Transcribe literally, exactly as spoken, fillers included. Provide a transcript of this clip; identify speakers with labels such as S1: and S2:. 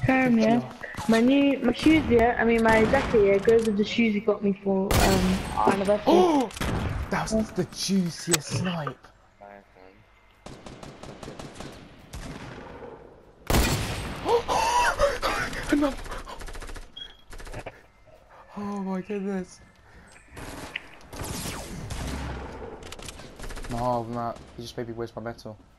S1: Um, yeah. My new, my shoes, yeah, I mean my jacket, yeah, goes with the shoes you got me for, um, our anniversary.
S2: Oh! That's
S1: Yeah.
S2: the juiciest snipe.
S3: Nice, man.
S2: Enough. Oh my goodness. No, Matt, you just made me waste my metal.